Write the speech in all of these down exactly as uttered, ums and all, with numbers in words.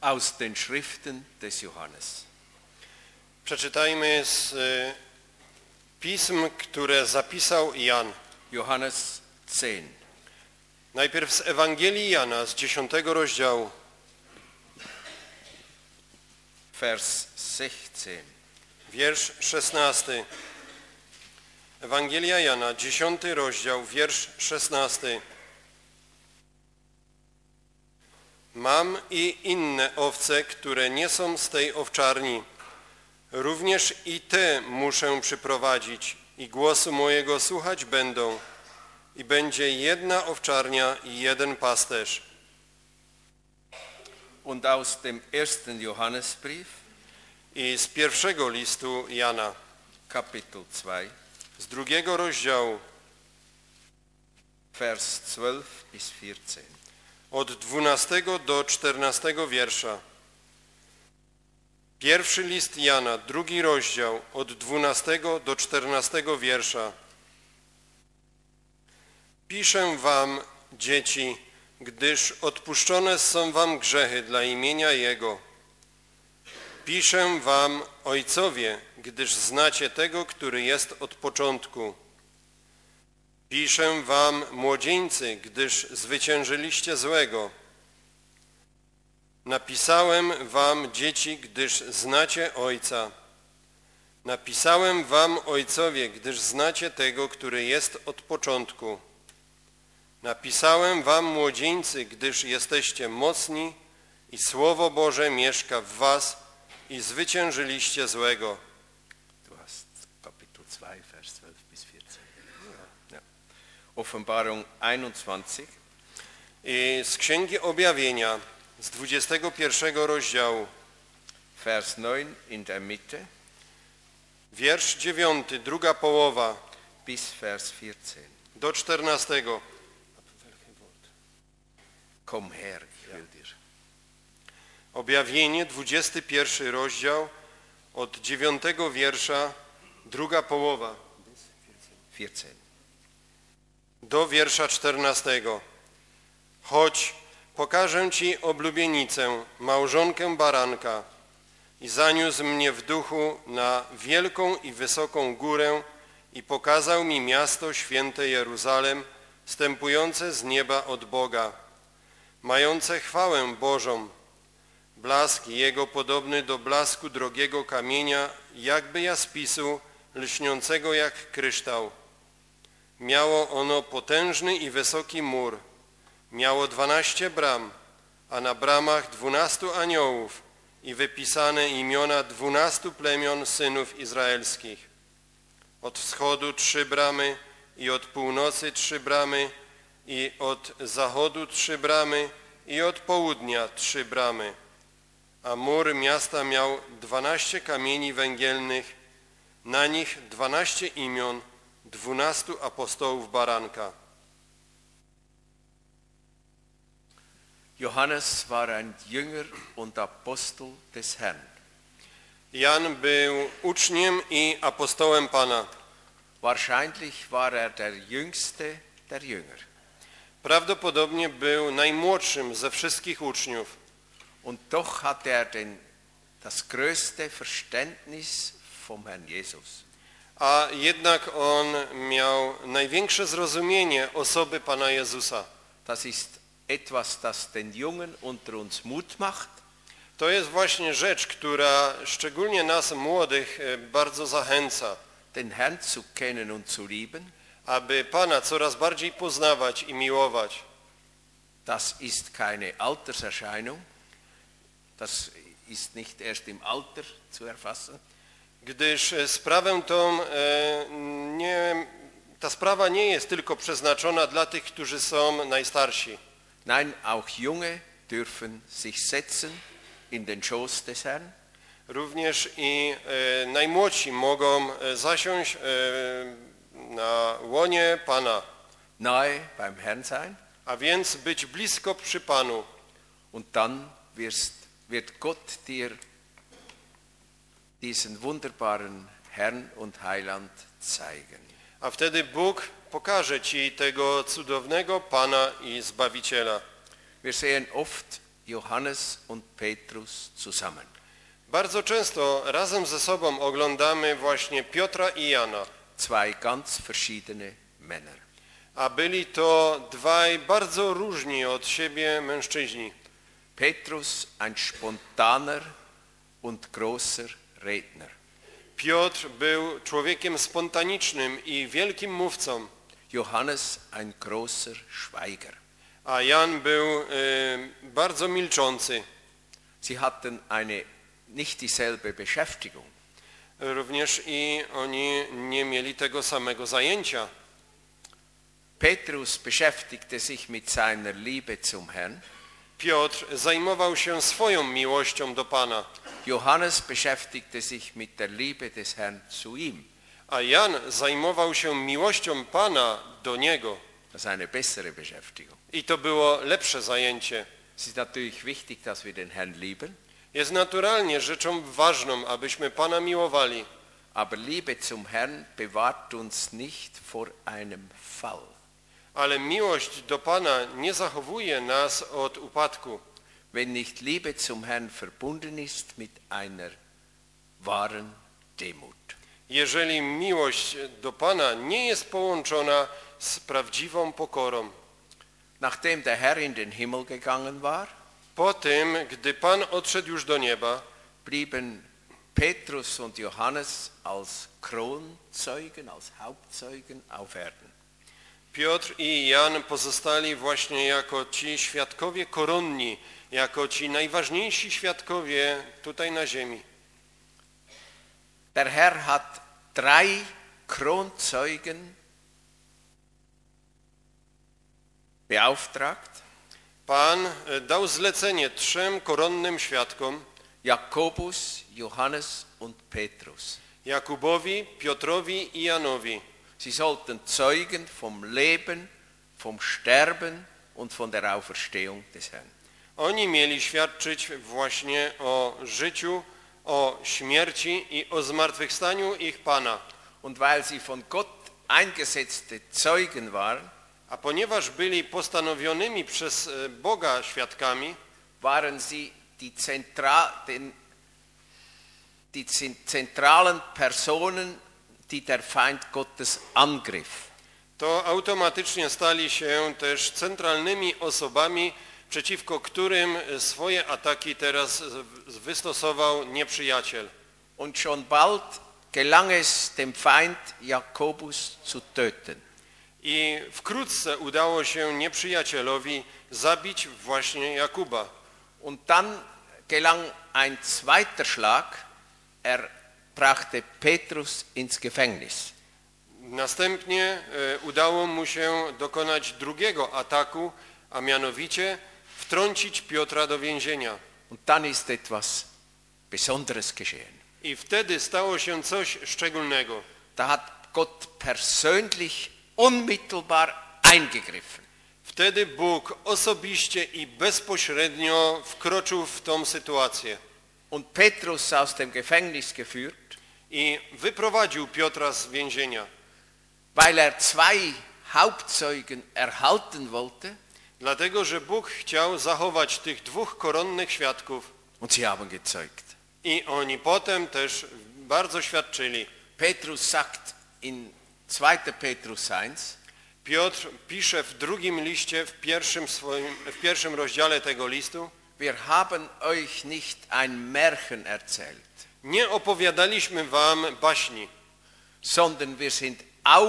aus den Schriften des Johannes. Przeczytajmy z y, pism, które zapisał Jan. Johannes zehn. Najpierw z Ewangelii Jana, z dziesiątego rozdziału. Vers sechzehn. Wiersz szesnasty. Ewangelia Jana, dziesiąty rozdział, wiersz szesnasty. Mam i inne owce, które nie są z tej owczarni. Również i te muszę przyprowadzić i głosu mojego słuchać będą. I będzie jedna owczarnia i jeden pasterz. Und aus dem ersten Johannesbrief, I z pierwszego listu Jana, Kapitel zwei, z drugiego rozdziału, Vers zwölf bis vierzehn. od dwunastego do czternastego wiersza. Pierwszy list Jana, drugi rozdział, od dwunastego do czternastego wiersza. Piszę wam, dzieci, gdyż odpuszczone są wam grzechy dla imienia Jego. Piszę wam, ojcowie, gdyż znacie tego, który jest od początku. Piszę wam, młodzieńcy, gdyż zwyciężyliście złego. Napisałem wam, dzieci, gdyż znacie Ojca. Napisałem wam, ojcowie, gdyż znacie tego, który jest od początku. Napisałem wam, młodzieńcy, gdyż jesteście mocni i Słowo Boże mieszka w was i zwyciężyliście złego. Du hast Kapitel zwei, Vers zwölf bis vierzehn. Ja. Offenbarung einundzwanzig. I z Księgi Objawienia, z dwudziestego pierwszego rozdziału, Vers neun in der Mitte wiersz dziewiąty, druga połowa, bis Vers vierzehn. do czternastego. Komm her, ich will dir. Objawienie, dwudziesty pierwszy rozdział, od dziewiątego wiersza, druga połowa, vierzehn. do wiersza czternastego. Chodź, pokażę ci oblubienicę, małżonkę baranka. I zaniósł mnie w duchu na wielką i wysoką górę i pokazał mi miasto święte Jeruzalem, wstępujące z nieba od Boga, mające chwałę Bożą. Blask jego podobny do blasku drogiego kamienia, jakby jaspisu, lśniącego jak kryształ. Miało ono potężny i wysoki mur. Miało dwanaście bram, a na bramach dwunastu aniołów i wypisane imiona dwunastu plemion synów izraelskich. Od wschodu trzy bramy i od północy trzy bramy i od zachodu trzy bramy i od południa trzy bramy. A mur miasta miał dwanaście kamieni węgielnych, na nich dwanaście imion, dwunastu apostołów baranka. Johannes war ein Jünger und Apostel des Herrn. Jan był uczniem i apostołem Pana. Wahrscheinlich war er der jüngste der Jünger. Prawdopodobnie był najmłodszym ze wszystkich uczniów. Und doch hatte er den, das größte Verständnis vom Herrn Jesus. A jednak on miał największe zrozumienie osoby Pana Jezusa. Das ist etwas, das den Jungen unter uns Mut macht. To jest właśnie rzecz, która szczególnie nas młodych bardzo zachęca. Den Herrn zu kennen und zu lieben. Aby Pana coraz bardziej poznawać i miłować. Das ist keine Alterserscheinung. Das ist nicht erst im Alter zu erfassen. Gdyż sprawę tą, nie, ta sprawa nie jest tylko przeznaczona dla tych, którzy są najstarsi. Nein, auch Junge dürfen sich setzen in den Schoß des Herrn. Również i e, najmłodsi mogą zasiąść e, na łonie Pana. Nahe beim Herrn sein. A więc być blisko przy Panu. Und dann wirst, wird Gott dir diesen wunderbaren Herrn und Heiland zeigen. A wtedy Bóg pokaże ci tego cudownego Pana i Zbawiciela. Wir sehen oft Johannes und Petrus zusammen. Bardzo często razem ze sobą oglądamy właśnie Piotra i Jana, Zwei ganz verschiedene Männer. a byli to dwaj bardzo różni od siebie mężczyźni. Petrus ein spontaner und großer Redner. Piotr był człowiekiem spontanicznym i wielkim mówcą, Johannes ein großer Schweiger. a Jan był y, bardzo milczący. Sie hatten eine nicht dieselbe Beschäftigung. Również i oni nie mieli tego samego zajęcia. Petrus beschäftigte sich mit seiner Liebe zum Herrn. Piotr zajmował się swoją miłością do Pana, Johannes beschäftigte sich mit der Liebe des Herrn zu ihm. a Jan zajmował się miłością Pana do niego. Das ist eine bessere Beschäftigung. I to było lepsze zajęcie. Es ist natürlich wichtig, dass wir den Herrn lieben, Jest naturalnie rzeczą ważną, abyśmy Pana miłowali, aber Liebe zum Herrn bewahrt uns nicht vor einem Fall. ale miłość do Pana nie zachowuje nas od upadku. Wenn nicht Liebe zum Herrn verbunden ist mit einer wahren Demut. Jeżeli miłość do Pana nie jest połączona z prawdziwą pokorą. Nachdem der Herr in den Himmel gegangen war, Po tym, gdy Pan odszedł już do nieba, blieben Petrus und Johannes als Kronzeugen, als Hauptzeugen auf Erden. Piotr i Jan pozostali właśnie jako ci świadkowie koronni, jako ci najważniejsi świadkowie tutaj na ziemi. Der Herr hat drei Kronzeugen beauftragt, Pan dał zlecenie trzem koronnym świadkom, Jakobus, Johannes und Petrus. Jakubowi, Piotrowi i Janowi. Sie sollten zeugen vom Leben, vom Sterben und von der Auferstehung des Herrn. Oni mieli świadczyć właśnie o życiu, o śmierci i o zmartwychwstaniu ich Pana. Und weil sie von Gott eingesetzte Zeugen waren, A ponieważ byli postanowionymi przez Boga świadkami, waren sie die, Zentra den, die zentralen Personen, die der Feind Gottes angriff. to automatycznie stali się też centralnymi osobami, przeciwko którym swoje ataki teraz wystosował nieprzyjaciel. Und schon bald gelang es dem Feind Jakobus zu töten. I wkrótce udało się nieprzyjacielowi zabić właśnie Jakuba. Und dann gelang ein zweiter Schlag, er brachte Petrus ins Gefängnis. Następnie e, udało mu się dokonać drugiego ataku, a mianowicie wtrącić Piotra do więzienia. Und dann ist etwas Besonderes geschehen. I wtedy stało się coś szczególnego. Da hat Gott persönlich, unmittelbar eingegriffen. Wtedy Bóg osobiście i bezpośrednio wkroczył w tą sytuację Und Petrus aus dem Gefängnis geführt, i wyprowadził Piotra z więzienia. weil er zwei Hauptzeugen erhalten wollte, Dlatego, że Bóg chciał zachować tych dwóch koronnych świadków und sie haben gezeugt. i oni potem też bardzo świadczyli. Petrus sagt in zweiter Petrus eins, Piotr pisze w drugim liście, w pierwszym, swoim, w pierwszym rozdziale tego listu: wir haben euch nicht ein Märchen erzählt, nie opowiadaliśmy wam baśni, sondern wir sind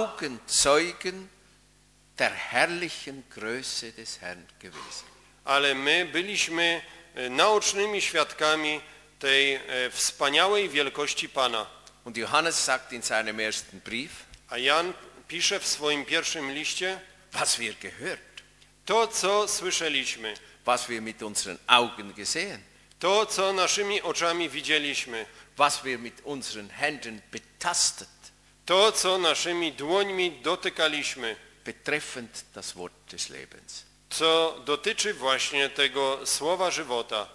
Augenzeugen der herrlichen Größe des Herrn gewesen. ale my byliśmy naocznymi świadkami tej e, wspaniałej wielkości Pana. Und Johannes sagt in seinem ersten Brief, A Jan pisze w swoim pierwszym liście: was wir gehört, to, co słyszeliśmy, was wir mit unseren Augen gesehen, to, co naszymi oczami widzieliśmy, was wir mit unseren Händen betastet, to, co naszymi dłońmi dotykaliśmy, betreffend das Wort des Lebens. co dotyczy właśnie tego słowa żywota.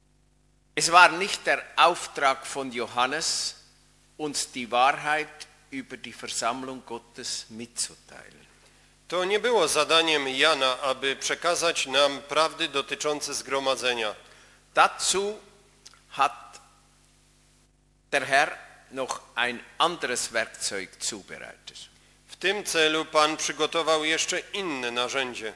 Es war nicht der Auftrag von Johannes, uns die Wahrheit über die Versammlung Gottes mitzuteilen. To nie było zadaniem Jana, aby przekazać nam prawdy dotyczące zgromadzenia. Dazu hat der Herr noch ein anderes Werkzeug zubereitet. W tym celu Pan przygotował jeszcze inne narzędzie.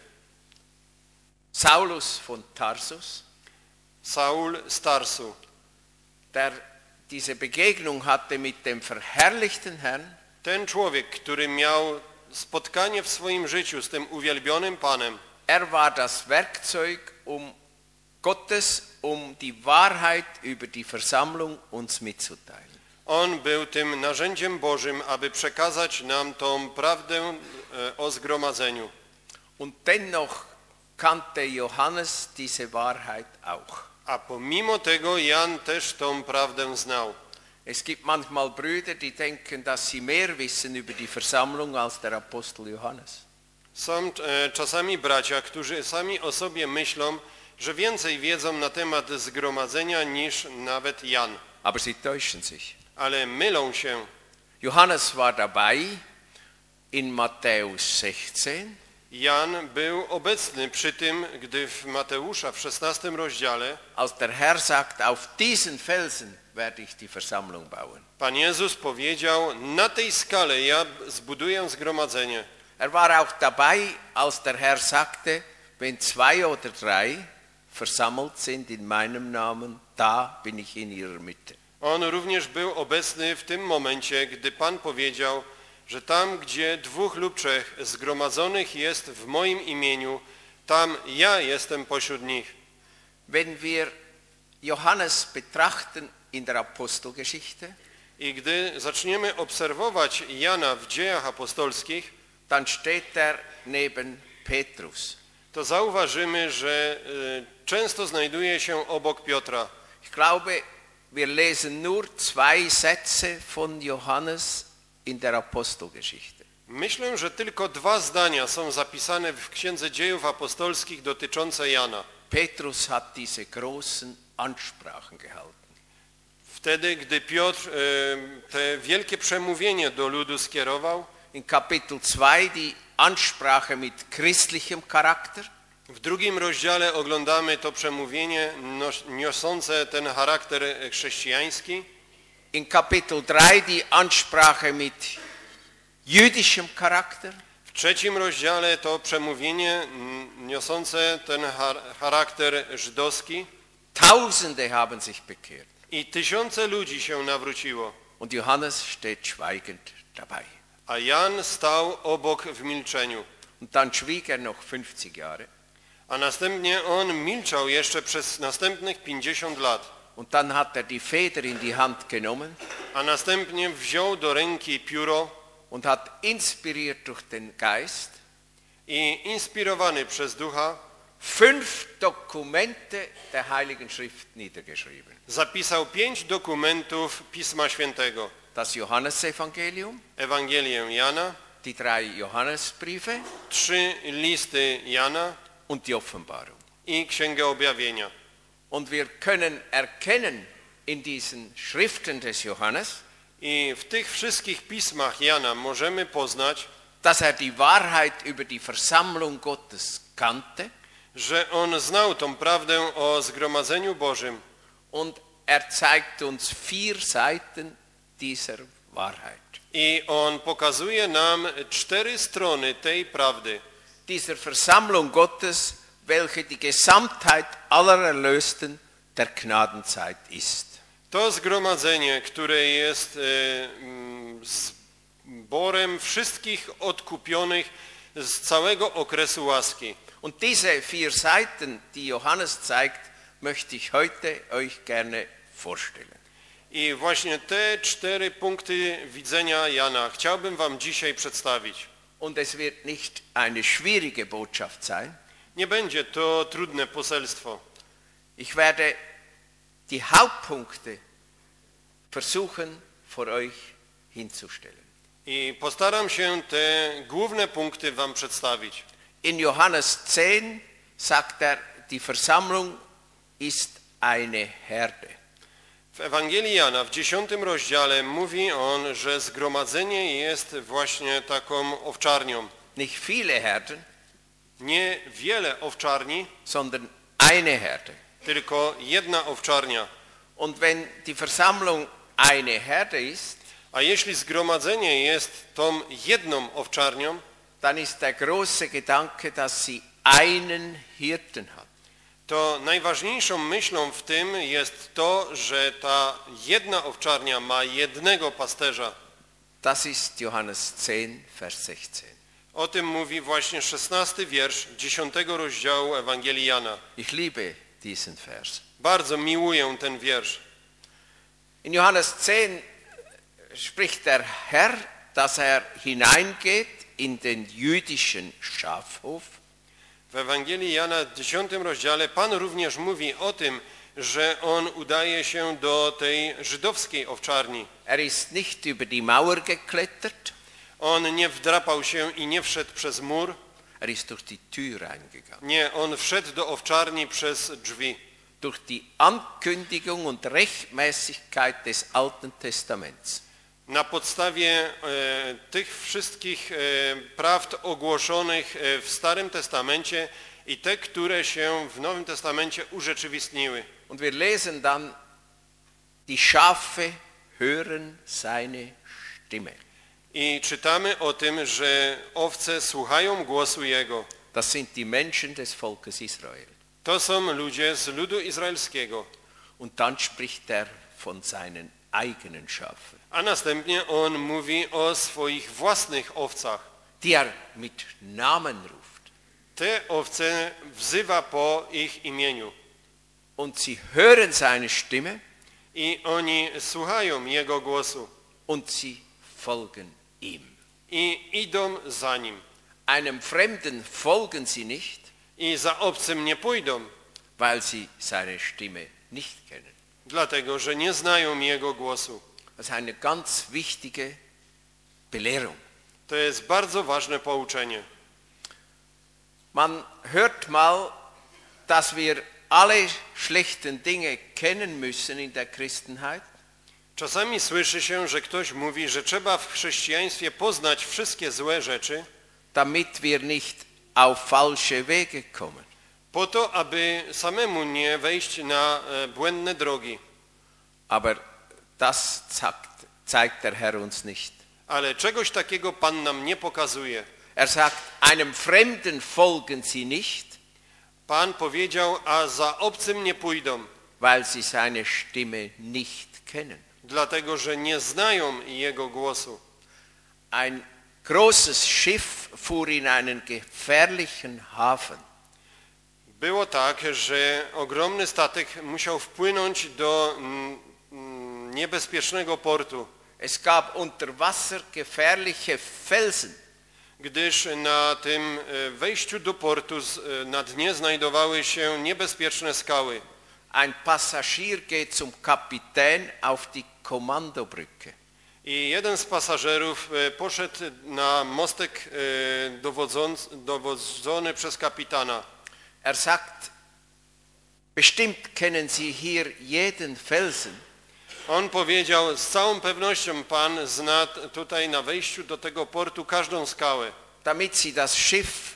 Saulus von Tarsus, Saul z Tarsu, der diese Begegnung hatte mit dem verherrlichten Herrn, ten człowiek, który miał spotkanie w swoim życiu z tym uwielbionym Panem, er war das Werkzeug um Gottes, um die Wahrheit über die Versammlung uns mitzuteilen. on był tym narzędziem Bożym, aby przekazać nam tą prawdę o zgromadzeniu. Und dennoch kannte Johannes diese Wahrheit auch. A pomimo tego Jan też tą prawdę znał. Es gibt manchmal Brüder, die denken, dass sie mehr wissen über die Versammlung als der Apostel Johannes. Są e, czasami bracia, którzy sami o sobie myślą, że więcej wiedzą na temat zgromadzenia niż nawet Jan. Aber sie täuschen sich. Ale mylą się. Johannes war dabei in Matthäus sechzehn. Jan był obecny przy tym, gdy w Mateusza w szesnastym rozdziale Als der Herr sagt, auf diesen Felsen werde ich die Versammlung bauen. Pan Jezus powiedział, na tej skale ja zbuduję zgromadzenie. Er war auch dabei, als der Herr sagte, wenn zwei oder drei versammelt sind in meinem Namen, da bin ich in ihrer Mitte. On również był obecny w tym momencie, gdy Pan powiedział, że tam, gdzie dwóch lub trzech zgromadzonych jest w moim imieniu, tam ja jestem pośród nich. Wenn wir Johannes betrachten in der Apostelgeschichte, I gdy zaczniemy obserwować Jana w dziejach apostolskich, dann steht er neben Petrus. to zauważymy, że y, często znajduje się obok Piotra. Ich glaube, wir lesen nur zwei Sätze von Johannes in der Apostelgeschichte. Myślę, że tylko dwa zdania są zapisane w Księdze Dziejów Apostolskich dotyczące Jana. Petrus hat diese großen Ansprachen gehalten. Wtedy, gdy Piotr y, te wielkie przemówienie do ludu skierował, In Kapitel zwei die Ansprache mit christlichem Charakter. w drugim rozdziale oglądamy to przemówienie niosące ten charakter chrześcijański. In Kapitel drei die Ansprache mit jüdischem Charakter. W trzecim rozdziale to przemówienie niosące ten charakter żydowski. Tausende haben sich bekehrt. I tysiące ludzi się nawróciło. Und Johannes steht schweigend dabei. A Jan stał obok w milczeniu. Und dann schwieg er noch fünfzig Jahre. A następnie on milczał jeszcze przez następnych pięćdziesiąt lat. Und dann hat er die Feder in die Hand genommen. A następnie wziął do ręki pióro Und hat inspiriert durch den Geist i inspirowany przez Ducha fünf Dokumente der Heiligen Schrift niedergeschrieben. zapisał pięć dokumentów Pisma Świętego. Das Johannesevangelium, Ewangelię Jana, die drei Johannesbriefe trzy listy Jana und die Offenbarung. i Księgę Objawienia. Und wir können erkennen in diesen Schriften des Johannes, I w tych wszystkich pismach Jana możemy poznać, dass er die Wahrheit über die Versammlung Gottes kannte że on znał tą prawdę o zgromadzeniu Bożym und er zeigt uns vier Seiten dieser Wahrheit. i on pokazuje nam cztery strony tej prawdy. Dieser Versammlung Gottes, welche die Gesamtheit aller Erlösten der Gnadenzeit ist. To zgromadzenie, które jest e, zborem wszystkich odkupionych z całego okresu łaski. Und diese vier Seiten, die Johannes zeigt, möchte ich heute euch gerne vorstellen. I właśnie te cztery punkty widzenia Jana chciałbym wam dzisiaj przedstawić. Und es wird nicht eine schwierige Botschaft sein. Nie będzie to trudne poselstwo. Ich werde die Hauptpunkte versuchen vor euch hinzustellen. I postaram się te główne punkty wam przedstawić. In Johannes zehn sagt er, die Versammlung ist eine Herde. W Ewangelii Jana w dziesiątym rozdziale mówi on, że zgromadzenie jest właśnie taką owczarnią. Nicht viele Herden, Nie wiele owczarni, sondern eine Herde. tylko jedna owczarnia. Und wenn die Versammlung eine Herde ist, A jeśli zgromadzenie jest tą jedną owczarnią, dann ist der große Gedanke, dass sie einen Hirten hat. to najważniejszą myślą w tym jest to, że ta jedna owczarnia ma jednego pasterza. Das ist Johannes zehn, Vers sechzehn. O tym mówi właśnie szesnasty wiersz dziesiątego rozdziału Ewangelii Jana. Ich liebe diesen Vers. Bardzo miłuję ten wiersz. In Johannes zehn spricht der Herr, dass er hineingeht in den jüdischen Schafhof. W Ewangelii Jana w dziesiątym rozdziale Pan również mówi o tym, że On udaje się do tej żydowskiej owczarni. Er ist nicht über die Mauer geklettert, On nie wdrapał się i nie wszedł przez mur. er ist durch die Tür reingegangen. Nie, On wszedł do owczarni przez drzwi. Durch die Ankündigung und Rechtmäßigkeit des Alten Testaments. Na podstawie e, tych wszystkich e, prawd ogłoszonych e, w Starym Testamencie i te, które się w Nowym Testamencie urzeczywistniły. Und wir lesen dann, die Schafe hören seine Stimme. I czytamy o tym, że owce słuchają głosu Jego. Das sind die Menschen des Volkes Israel. To są ludzie z ludu izraelskiego. Und dann spricht er von seinen eigenen Schafen, A następnie On mówi o swoich własnych owcach. die er mit Namen ruft. Te owce wzywa po ich imieniu. Und sie hören seine Stimme I oni słuchają Jego głosu. und sie folgen ihm. I idą za Nim. Einem Fremden folgen sie nicht, I za obcym nie pójdą, weil sie seine Stimme nicht kennen. dlatego że nie znają Jego głosu. Das ist eine ganz wichtige Belehrung. To jest bardzo ważne pouczenie. Man hört mal, dass wir alle schlechten Dinge kennen müssen in der Christenheit, Czasami słyszy się, że ktoś mówi, że trzeba w chrześcijaństwie poznać wszystkie złe rzeczy, damit wir nicht auf falsche Wege kommen. po to, aby samemu nie wejść na e, błędne drogi. Aber das sagt, zeigt der Herr uns nicht. Ale czegoś takiego Pan nam nie pokazuje. Er sagt, einem Fremden folgen sie nicht, Pan powiedział, a za obcym nie pójdą, weil sie seine Stimme nicht kennen. dlatego że nie znają Jego głosu. Ein großes Schiff fuhr in einen gefährlichen Hafen. Było tak, że ogromny statek musiał wpłynąć do mm, mm, niebezpiecznego portu, Es gab unter Wasser gefährliche Felsen. gdyż na tym e, wejściu do portu z- e, na dnie znajdowały się niebezpieczne skały. Ein Passagier geht zum Kapitän auf die Kommandobrücke. I jeden z pasażerów e, poszedł na mostek e, dowodząc, dowodzony przez kapitana. Er sagt, bestimmt kennen Sie hier jeden Felsen. On powiedział, z całą pewnością Pan zna t- tutaj na wejściu do tego portu każdą skałę, damit sie das Schiff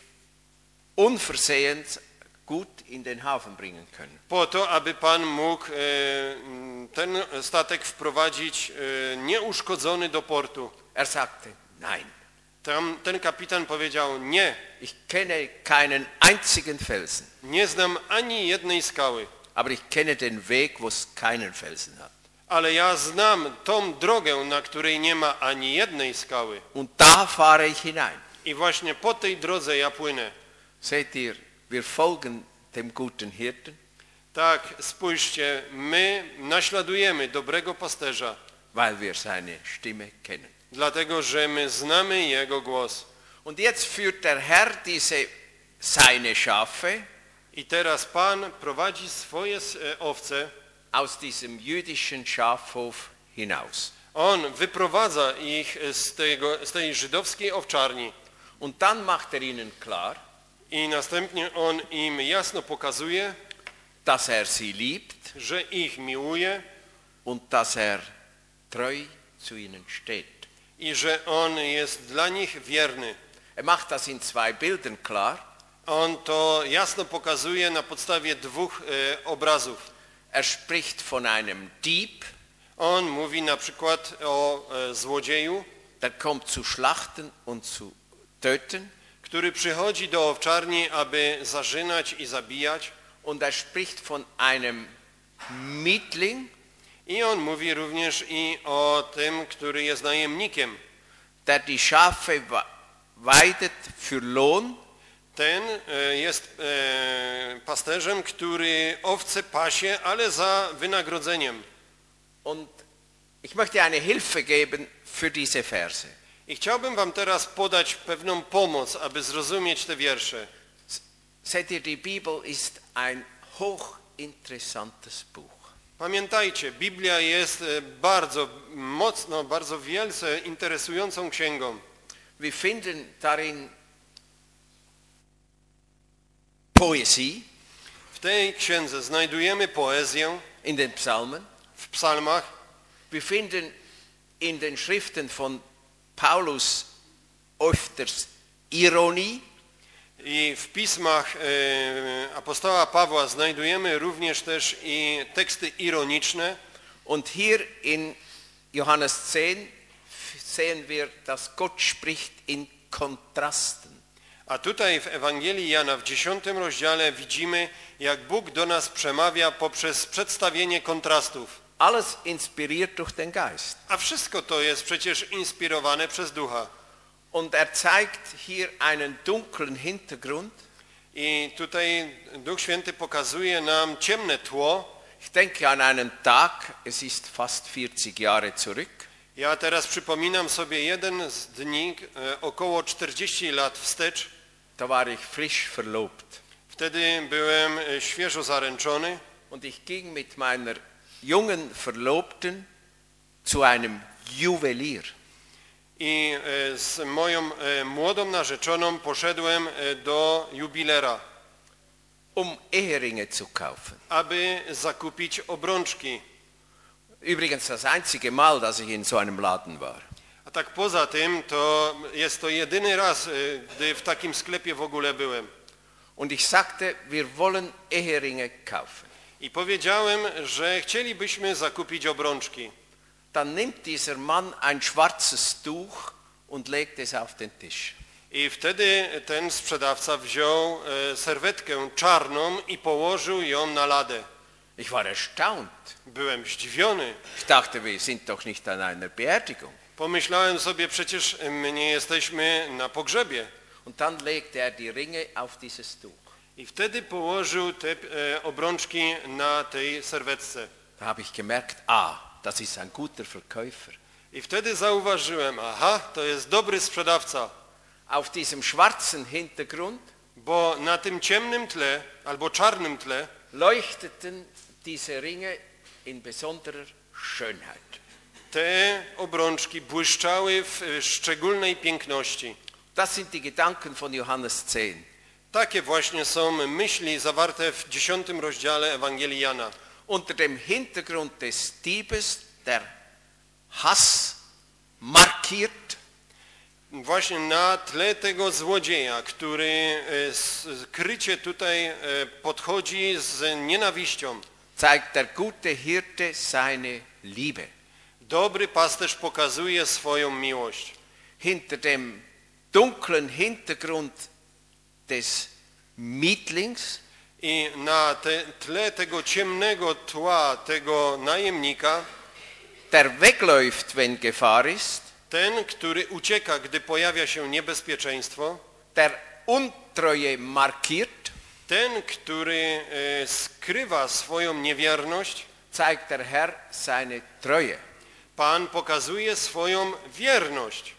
unversehens gut in den Hafen bringen können. po to, aby Pan mógł e, m, ten statek wprowadzić e, nieuszkodzony do portu. Er sagte, nein, Tam ten kapitan powiedział, nie, ich kenne keinen einzigen Felsen, nie znam ani jednej skały, aber ich kenne den Weg, wo es keinen Felsen hat. ale ja znam tą drogę, na której nie ma ani jednej skały. Und da fahre ich hinein. I właśnie po tej drodze ja płynę. Seht ihr, wir folgen dem guten Hirten, Tak, spójrzcie, my naśladujemy dobrego pasterza, weil wir seine Stimme kennen. dlatego że my znamy Jego głos. Und jetzt führt der Herr diese seine Schafe I teraz Pan prowadzi swoje e, owce, aus diesem jüdischen Schafhof hinaus. On wyprowadza ich z, tego, z tej żydowskiej owczarni Und dann macht er ihnen klar, i następnie On im jasno pokazuje, dass er sie liebt, że ich miłuje, und dass er treu zu ihnen steht. I że On jest dla nich wierny. Er macht das in zwei Bildern klar. On to jasno pokazuje na podstawie dwóch e, obrazów. Er spricht von einem Dieb, On mówi na przykład o e, złodzieju, der kommt zu schlachten und zu töten. który przychodzi do owczarni, aby zarzynać i zabijać. Und er spricht von einem Mietling, I on mówi również i o tym, który jest najemnikiem. der die Schafe wa- weidet für Lohn. Ten e, jest e, pasterzem, który owce pasie, ale za wynagrodzeniem. Und ich möchte eine Hilfe geben für diese Verse. I chciałbym wam teraz podać pewną pomoc, aby zrozumieć te wiersze. Seht ihr, die Bibel ist ein hochinteressantes Buch. Pamiętajcie, Biblia jest e, bardzo mocno, bardzo wielce interesującą księgą. Wir finden darin Poesie W tej księdze znajdujemy poezję in den Psalmen. w psalmach. Wir finden in den Schriften von Paulus öfters Ironie. I w pismach e, apostoła Pawła znajdujemy również też i teksty ironiczne. Und hier in Johannes zehn sehen wir, dass Gott spricht in Kontrasten. A tutaj w Ewangelii Jana w dziesiątym rozdziale widzimy, jak Bóg do nas przemawia poprzez przedstawienie kontrastów. Alles inspiriert durch den Geist. A wszystko to jest przecież inspirowane przez Ducha. Und er zeigt hier einen dunklen Hintergrund. I tutaj Duch Święty pokazuje nam ciemne tło. Ich denke an einen Tag, es ist fast vierzig Jahre zurück. Ja teraz przypominam sobie jeden z dni, e, około czterdzieści lat wstecz. Da war ich frisch verlobt. Wtedy byłem e, świeżo zaręczony. Und ich ging mit meiner jungen Verlobten zu einem Juwelier. I e, z moją e, młodą narzeczoną poszedłem e, do jubilera, um Eheringe zu kaufen. aby zakupić obrączki. Übrigens das einzige Mal, dass ich in so einem Laden war. A tak poza tym, to jest to jedyny raz, e, gdy w takim sklepie w ogóle byłem. Und ich sagte, wir wollen Eheringe kaufen. I powiedziałem, że chcielibyśmy zakupić obrączki. Dann nimmt dieser Mann ein schwarzes Tuch und legt es auf den Tisch. I wtedy ten sprzedawca wziął e, serwetkę czarną i położył ją na ladę. Ich war erstaunt. Byłem zdziwiony. Ich dachte, wir sind doch nicht an einer Beerdigung. Pomyślałem sobie, przecież my nie jesteśmy na pogrzebie. Und dann legte er die Ringe auf dieses Tuch. I wtedy położył te e, obrączki na tej serwetce. Da habe ich gemerkt, ah, das ist ein guter Verkäufer. I wtedy zauważyłem, aha, to jest dobry sprzedawca. Auf diesem schwarzen Hintergrund Bo na tym ciemnym tle, albo czarnym tle, leuchteten diese Ringe in besonderer Schönheit. te obrączki błyszczały w e, szczególnej piękności. Das sind die Gedanken von Johannes zehn. Takie właśnie są myśli zawarte w dziesiątym rozdziale Ewangelii Jana. Unter dem Hintergrund des Diebes, der Hass markiert, Właśnie na tle tego złodzieja, który e, skrycie tutaj e, podchodzi z nienawiścią. zeigt der gute Hirte seine Liebe. Dobry pasterz pokazuje swoją miłość. Hinter dem dunklen Hintergrund des Mietlings I na te, tle tego ciemnego tła, tego najemnika, der wegläuft, wenn Gefahr ist, ten, który ucieka, gdy pojawia się niebezpieczeństwo, der Untreue markiert, ten, który e, skrywa swoją niewierność, zeigt der Herr seine Treue. Pan pokazuje swoją wierność.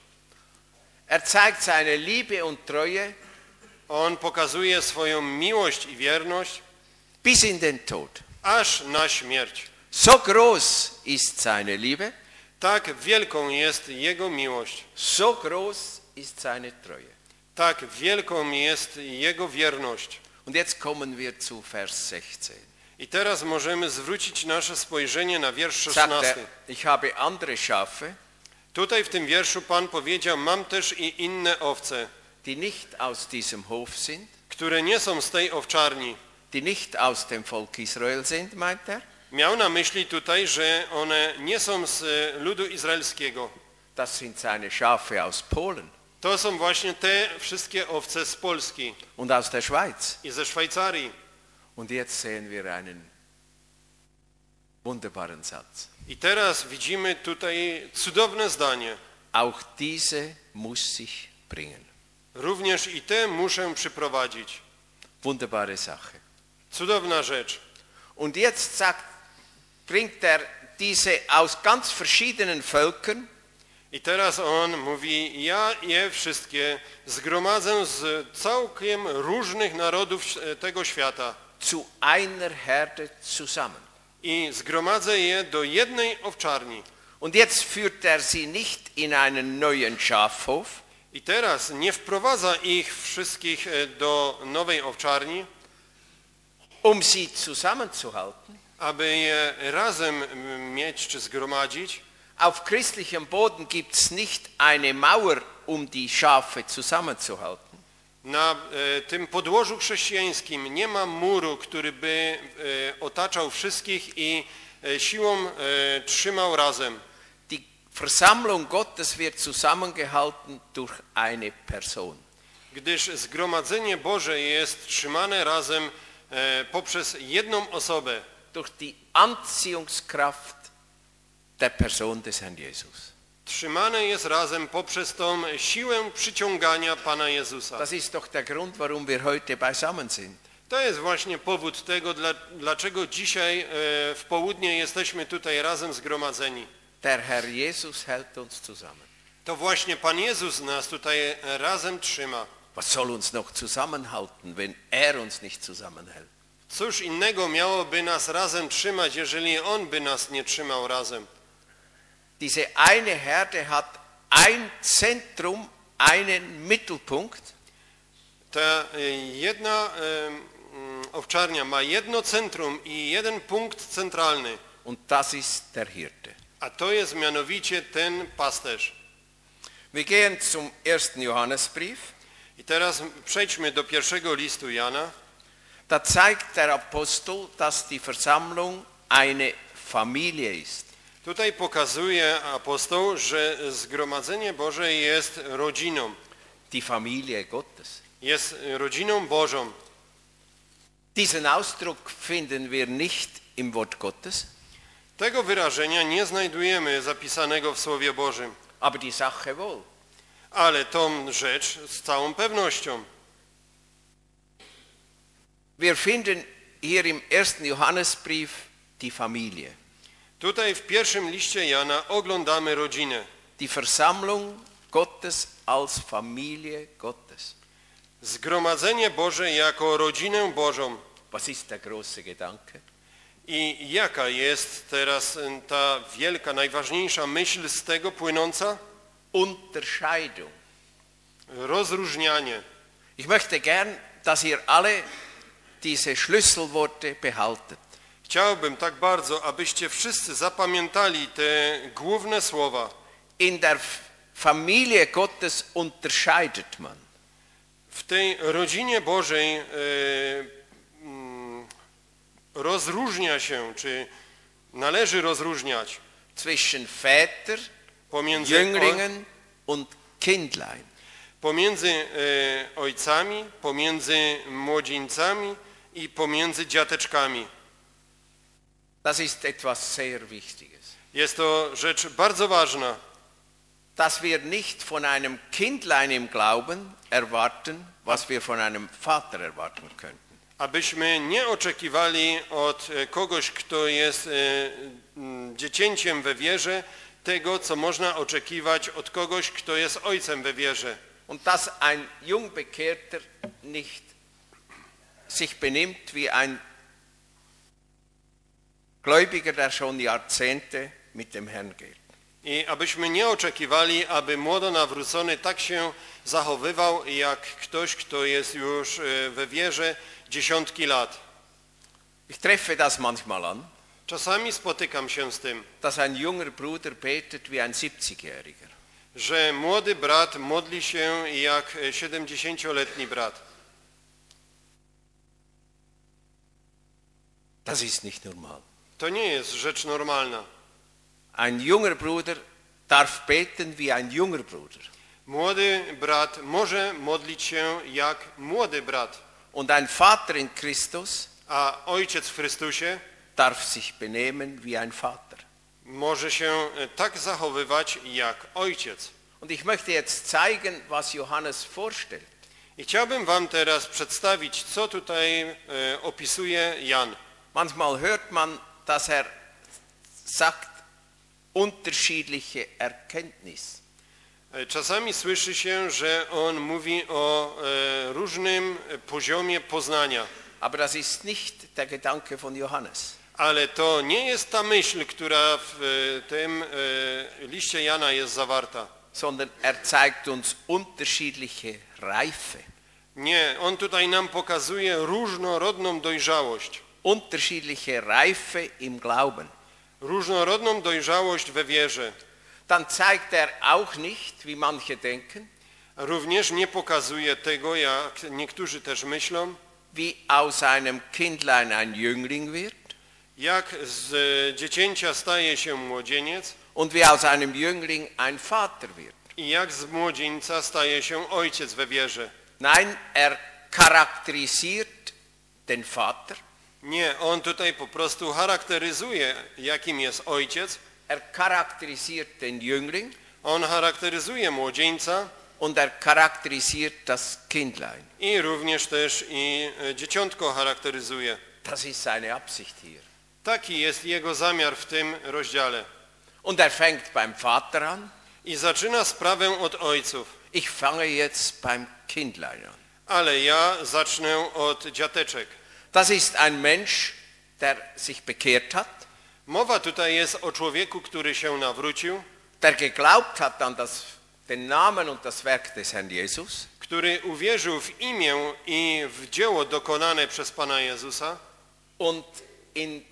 Er zeigt seine Liebe und Treue On pokazuje swoją miłość i wierność bis in den Tod. aż na śmierć. So groß ist seine Liebe, Tak wielką jest Jego miłość, so groß ist seine Treue. tak wielką jest Jego wierność. Und jetzt kommen wir zu Vers sechzehn. I teraz możemy zwrócić nasze spojrzenie na wiersz Sagt szesnasty. er, ich habe andere Schafe, Tutaj w tym wierszu Pan powiedział, mam też i inne owce, die nicht aus diesem Hof sind, które nie są z tej owczarni. die nicht aus dem Volk Israel sind, meint er. Miał na myśli tutaj, że one nie są z ludu izraelskiego. Das sind seine Schafe aus Polen To są właśnie te wszystkie owce z Polski und aus der Schweiz. i ze Szwajcarii. Und jetzt sehen wir einen wunderbaren Satz. I teraz widzimy tutaj cudowne zdanie. Auch diese muss sich bringen. Również i te muszę przyprowadzić. Wunderbare Sache. Cudowna rzecz. Und jetzt sagt, bringt er diese aus ganz verschiedenen Völkern, I teraz on mówi, ja je wszystkie zgromadzę z całkiem różnych narodów tego świata zu einer Herde zusammen. i zgromadzę je do jednej owczarni. Und jetzt führt er sie nicht in einen neuen Schafhof, I teraz nie wprowadza ich wszystkich do nowej owczarni, um sie zusammenzuhalten. aby je razem mieć czy zgromadzić. Auf christlichem Boden gibt es nicht eine Mauer, um die Schafe zusammenzuhalten. Na e, tym podłożu chrześcijańskim nie ma muru, który by e, otaczał wszystkich i e, siłą e, trzymał razem. Die Versammlung Gottes wird zusammengehalten durch eine Person. Gdyż zgromadzenie Boże jest trzymane razem e, poprzez jedną osobę, Durch die Anziehungskraft der Person des Herrn Jesus. trzymane jest razem poprzez tą siłę przyciągania Pana Jezusa. Das ist doch der Grund, warum wir heute beisammen sind. To jest właśnie powód tego, dla, dlaczego dzisiaj e, w południe jesteśmy tutaj razem zgromadzeni. Der Herr Jesus hält uns zusammen. To właśnie Pan Jezus nas tutaj razem trzyma. Was soll uns noch zusammenhalten, wenn er uns nicht zusammenhält? Cóż innego miałoby nas razem trzymać, jeżeli On by nas nie trzymał razem? Diese eine Herde hat ein Zentrum, einen Mittelpunkt. Ta e, jedna e, mm, owczarnia ma jedno centrum i jeden punkt centralny, Und das ist der Hirte. a to jest mianowicie ten pasterz. Wir gehen zum ersten Johannesbrief. I teraz przejdźmy do pierwszego listu Jana. Da zeigt der Apostel, dass die Versammlung eine Familie ist. Tutaj pokazuje apostoł, że zgromadzenie Boże jest rodziną. Die Familie Gottes. Jest rodziną Bożą. Diesen Ausdruck finden wir nicht im Wort Gottes, Tego wyrażenia nie znajdujemy zapisanego w Słowie Bożym, aber die Sache wohl. ale tą rzecz z całą pewnością. Wir finden hier im ersten Johannesbrief die Familie. Tutaj w pierwszym liście Jana oglądamy rodzinę. Die Versammlung Gottes als Familie Gottes. Zgromadzenie Boże jako rodzinę Bożą. Was ist der große Gedanke? I jaka jest teraz ta wielka, najważniejsza myśl z tego płynąca? Unterscheidung. Rozróżnianie. Ich möchte gern, dass ihr alle diese Schlüsselworte behaltet. Chciałbym tak bardzo, abyście wszyscy zapamiętali te główne słowa. In der Familie Gottes unterscheidet man. W tej rodzinie Bożej e, mm, rozróżnia się, czy należy rozróżniać Zwischen Väter, pomiędzy, Jünglingen und Kindlein. pomiędzy e, ojcami, pomiędzy młodzieńcami i pomiędzy dziateczkami. Das ist etwas sehr Wichtiges. Jest to rzecz bardzo ważna, Dass wir nicht von einem Kindlein im Glauben erwarten, was wir von einem Vater erwarten könnten. abyśmy nie oczekiwali od e, kogoś, kto jest e, m, dziecięciem we wierze, tego, co można oczekiwać od kogoś, kto jest ojcem we wierze. Und dass ein Jungbekehrter nicht sich benimmt wie ein Gläubiger, der schon Jahrzehnte mit dem Herrn geht. I abyśmy nie oczekiwali, aby młodonawrócony tak się zachowywał, jak ktoś, kto jest już e, we wierze dziesiątki lat. Ich treffe das manchmal an, Czasami spotykam się z tym, dass ein junger Bruder betet wie ein siebzigjähriger. że młody brat modli się jak siedemdziesięcioletni brat. Das ist nicht normal. To nie jest rzecz normalna. Ein junger Bruder darf beten wie ein junger Bruder. Młody brat może modlić się jak młody brat, Und ein Vater in Christus a ojciec w Chrystusie darf sich benehmen wie ein Vater. może się tak zachowywać jak ojciec. Und ich möchte jetzt zeigen, was Johannes vorstellt. I chciałbym wam teraz przedstawić, co tutaj e, opisuje Jan. Manchmal hört man, dass er sagt, unterschiedliche Erkenntnis. E, Czasami słyszy się, że on mówi o e, różnym poziomie poznania, Aber das ist nicht der Gedanke von Johannes. ale to nie jest ta myśl, która w e, tym e, liście Jana jest zawarta. Sondern er zeigt uns unterschiedliche Reife. Nie, on tutaj nam pokazuje różnorodną dojrzałość. Unterschiedliche Reife im Glauben. Różnorodną dojrzałość we wierze. Dann zeigt er auch nicht, wie manche denken, Również nie pokazuje tego, jak niektórzy też myślą, wie aus einem Kindlein ein Jüngling wird jak z dziecięcia staje się młodzieniec und wie aus einem Jüngling ein Vater wird. i jak z młodzieńca staje się ojciec we wierze. Nein, er charakterisiert den Vater, Nie, on tutaj po prostu charakteryzuje, jakim jest ojciec. er charakterisiert den Jüngling On charakteryzuje młodzieńca und er charakterisiert das Kindlein. i również też i dzieciątko charakteryzuje. Das ist seine Absicht hier. Taki jest jego zamiar w tym rozdziale. Und er fängt beim Vater an. I zaczyna sprawę od ojców. Ich fange jetzt beim Kindlein an. Ale ja zacznę od dziateczek. Das ist ein Mensch, der sich bekehrt hat, Mowa tutaj jest o człowieku, który się nawrócił, der geglaubt hat an das, den Namen und das Werk des Herrn Jesus który uwierzył w imię i w dzieło dokonane przez Pana Jezusa und in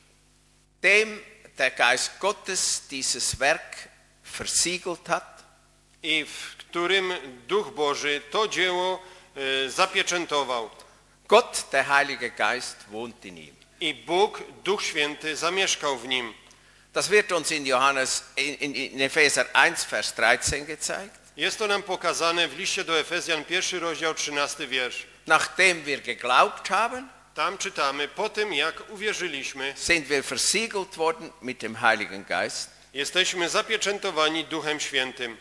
dem der Geist Gottes dieses Werk versiegelt hat i w którym Duch Boży to dzieło e, zapieczętował. Gott, der Heilige Geist, wohnt in ihm. I Bóg, Duch Święty, zamieszkał w nim. Das wird uns in Johannes, in, in, in Epheser eins, Vers dreizehn gezeigt. Jest to nam pokazane w liście do Efezjan, pierwszy rozdział, trzynasty wiersz. Nachdem wir geglaubt haben, Tam czytamy, po tym jak uwierzyliśmy, sind wir versiegelt worden mit dem Heiligen Geist. jesteśmy zapieczętowani Duchem Świętym.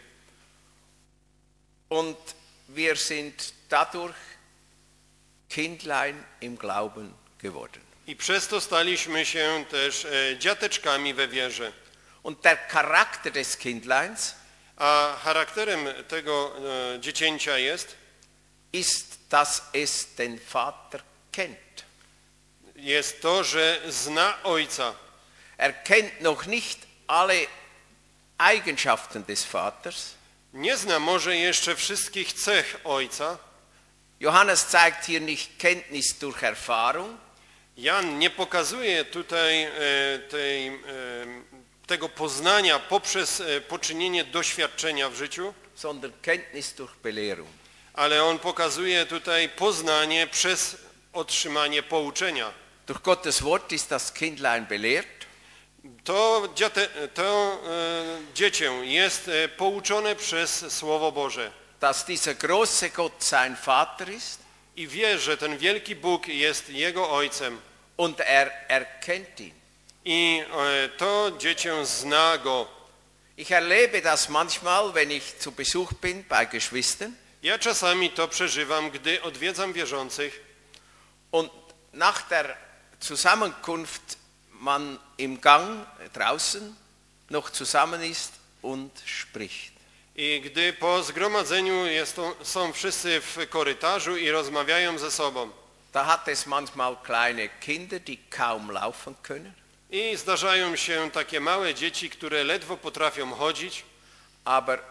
Und wir sind dadurch Kindlein im Glauben geworden. I przez to staliśmy się też e, dziateczkami we wierze. Und der Charakter des Kindleins A charakterem tego e, dziecięcia jest, ist, dass es den Vater kennt. jest to, że zna Ojca. Er kennt noch nicht alle Eigenschaften des Vaters. Nie zna może jeszcze wszystkich cech Ojca. Johannes zeigt hier nicht Kenntnis durch Erfahrung, Jan nie pokazuje tutaj e, tej, e, tego poznania poprzez e, poczynienie doświadczenia w życiu, sondern Kenntnis durch Belehrung. ale on pokazuje tutaj poznanie przez otrzymanie pouczenia. Durch Gottes Wort ist das Kindlein belehrt. To, dziate, to e, dziecię jest e, pouczone przez Słowo Boże Dass dieser große Gott sein Vater ist i wie, że ten wielki Bóg jest jego Ojcem und er erkennt ihn. i e, to dziecię zna Go. Ich erlebe das manchmal, wenn ich zu Besuch bin bei Geschwistern Ja czasami to przeżywam, gdy odwiedzam wierzących und nach der Zusammenkunft man im Gang draußen noch zusammen ist und spricht. i gdy po zgromadzeniu jest to, są wszyscy w korytarzu i rozmawiają ze sobą. Da hat es manchmal kleine Kinder, die kaum laufen können, I zdarzają się takie małe dzieci, które ledwo potrafią chodzić, aber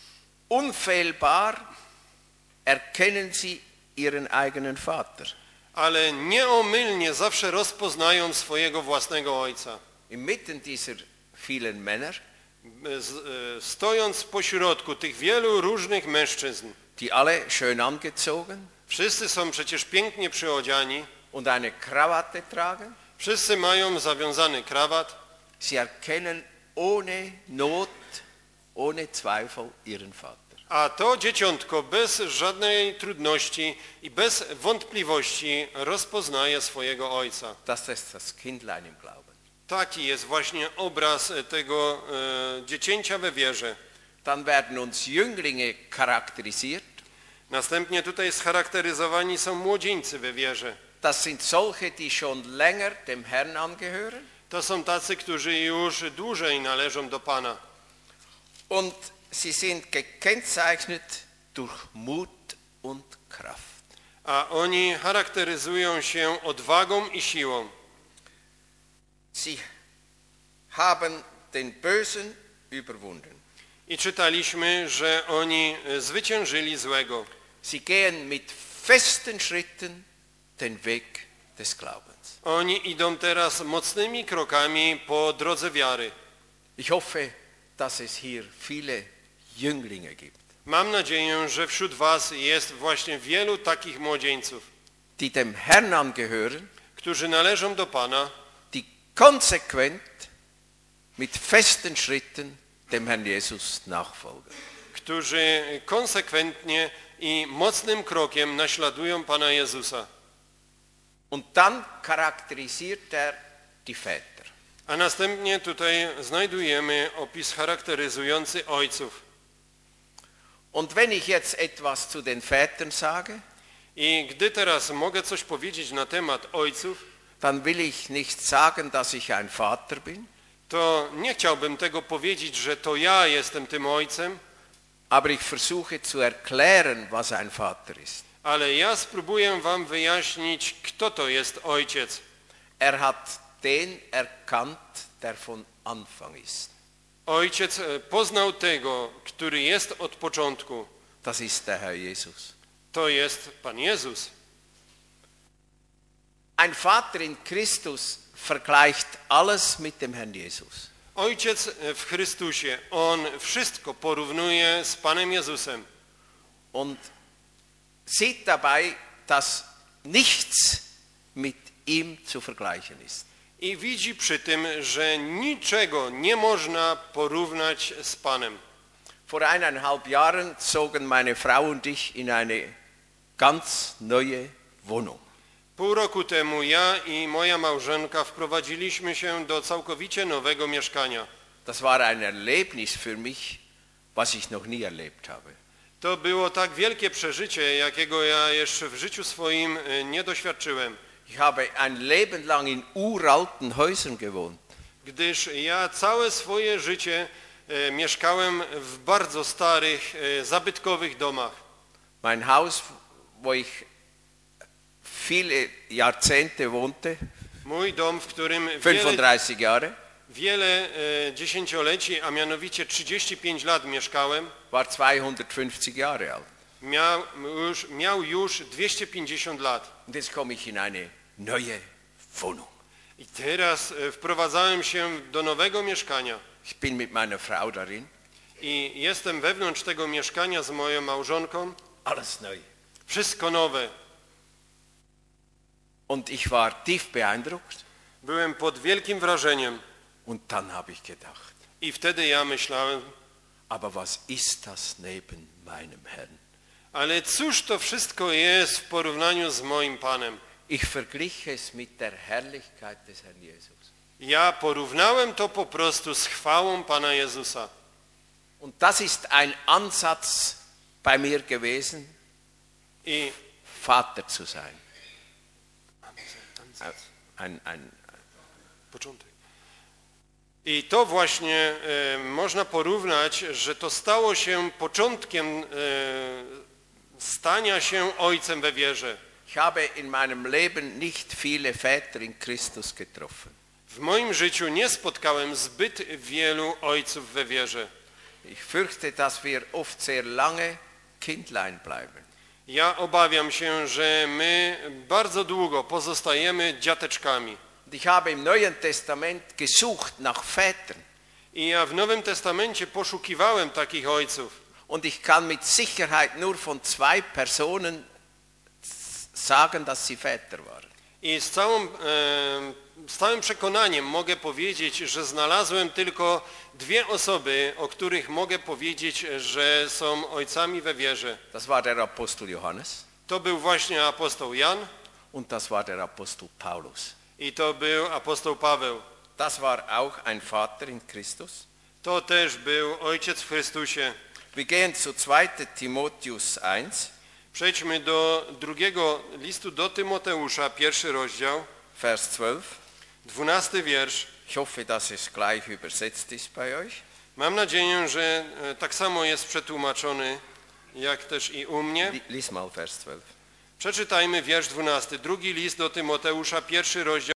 unfehlbar erkennen sie ihren eigenen Vater. ale nieomylnie zawsze rozpoznają swojego własnego ojca. Inmitten dieser vielen Männer, Z- e, Stojąc pośrodku tych wielu różnych mężczyzn, die alle schön angezogen wszyscy są przecież pięknie przyodziani, und eine Krawatte tragen, wszyscy mają zawiązany krawat, sie erkennen ohne Not, ohne Zweifel ihren Vater. a to dzieciątko bez żadnej trudności i bez wątpliwości rozpoznaje swojego ojca. Das ist das Kindlein im Glauben. Taki jest właśnie obraz tego e, dziecięcia we wierze. Dann werden uns Jünglinge charakterisiert. Następnie tutaj scharakteryzowani są młodzieńcy we wierze. Das sind solche, die schon länger dem Herrn angehören To są tacy, którzy już dłużej należą do Pana. und sie sind gekennzeichnet durch Mut und Kraft. A oni charakteryzują się odwagą i siłą. Sie haben den Bösen überwunden. I czytaliśmy, że oni zwyciężyli złego. Sie gehen mit festen Schritten den Weg des Glaubens. Oni idą teraz mocnymi krokami po drodze wiary. Ich hoffe, dass es hier viele Jünglinge gibt, Mam nadzieję, że wśród was jest właśnie wielu takich młodzieńców, die dem Herrn angehören, którzy należą do Pana, die konsequent mit festen Schritten dem Herrn Jesus nachfolgen. którzy konsekwentnie i mocnym krokiem naśladują Pana Jezusa. Und dann charakterisiert er die Väter. A następnie tutaj znajdujemy opis charakteryzujący ojców. Und wenn ich jetzt etwas zu den Vätern sage, I gdy teraz mogę coś powiedzieć na temat ojców, dann will ich nicht sagen, dass ich ein Vater bin, to nie chciałbym tego powiedzieć, że to ja jestem tym ojcem, aber ich versuche zu erklären, was ein Vater ist. ale ja spróbuję wam wyjaśnić, kto to jest ojciec. Er hat den erkannt, der von Anfang ist. Ojciec e, poznał tego, który jest od początku. Das ist der Herr Jesus. To jest Pan Jezus. Ein Vater in Christus vergleicht alles mit dem Herrn Jesus. Ojciec e, w Chrystusie, On wszystko porównuje z Panem Jezusem. Und sieht dabei, dass nichts mit ihm zu vergleichen ist. I widzi przy tym, że niczego nie można porównać z Panem. Vor eineinhalb Jahren zogen meine Frau und ich in eine ganz neue Wohnung. Pół roku temu ja i moja małżonka wprowadziliśmy się do całkowicie nowego mieszkania. Das war ein Erlebnis für mich, was ich noch nie erlebt habe. To było tak wielkie przeżycie, jakiego ja jeszcze w życiu swoim e, nie doświadczyłem. Ich habe ein Leben lang in uralten Häusern gewohnt. Gdyż ja całe swoje życie e, mieszkałem w bardzo starych, e, zabytkowych domach. Mein Haus, wo ich viele Jahrzehnte wohnte, Mój dom, w którym wiele, fünfunddreißig Jahre, wiele e, dziesięcioleci, a mianowicie trzydzieści pięć lat mieszkałem, war zweihundertfünfzig Jahre alt. miał już, miał już dwieście pięćdziesiąt lat. Und jetzt komme ich in eine neue Wohnung. I teraz e, wprowadzałem się do nowego mieszkania Ich bin mit meiner Frau darin. i jestem wewnątrz tego mieszkania z moją małżonką. Alles neu. Wszystko nowe. Und ich war tief beeindruckt. Byłem pod wielkim wrażeniem Und dann habe ich gedacht, i wtedy ja myślałem, aber was ist das neben meinem Herrn? ale cóż to wszystko jest w porównaniu z moim Panem? Ich verglich es mit der Herrlichkeit des Herrn Jesus. Ja porównałem to po prostu z chwałą Pana Jezusa. Und das ist ein Ansatz bei mir gewesen, I Vater zu sein. Ein, ein, początek. I to właśnie e, można porównać, że to stało się początkiem e, stania się ojcem we wierze. ich habe in meinem Leben nicht viele Väter in Christus getroffen. W moim życiu nie spotkałem zbyt wielu ojców we wierze. Ich fürchte, dass wir oft sehr lange Kindlein bleiben. Ja obawiam się, że my bardzo długo pozostajemy dziateczkami. Und ich habe im Neuen Testament gesucht nach Vätern. I ja w Nowym Testamencie poszukiwałem takich ojców. Und ich kann mit Sicherheit nur von zwei Personen sagen, dass sie Väter waren. I z, całą, e, z całym przekonaniem mogę powiedzieć, że znalazłem tylko dwie osoby, o których mogę powiedzieć, że są ojcami we wierze. Das war der Apostel Johannes To był właśnie apostoł Jan und das war der Apostel Paulus. i to był apostoł Paweł. Das war auch ein Vater in Christus. To też był ojciec w Chrystusie. Wir gehen zu zweiten Timotheus eins, Przejdźmy do drugiego listu do Tymoteusza, pierwszy rozdział, Vers zwölf. dwunasty wiersz. Ich hoffe, dass es gleich übersetzt ist bei euch. Mam nadzieję, że e, tak samo jest przetłumaczony, jak też i u mnie. Lies mal Vers zwölf. Przeczytajmy wiersz dwunasty. Drugi list do Tymoteusza, pierwszy rozdział.